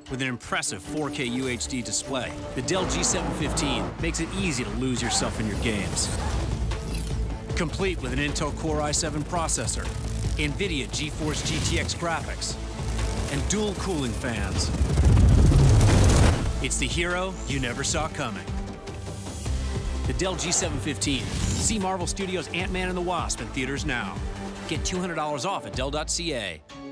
With an impressive 4K UHD display, the Dell G715 makes it easy to lose yourself in your games. Complete with an Intel Core i7 processor, NVIDIA GeForce GTX graphics, and dual cooling fans. It's the hero you never saw coming. The Dell G715. See Marvel Studios' Ant-Man and the Wasp in theaters now. Get $200 off at Dell.ca.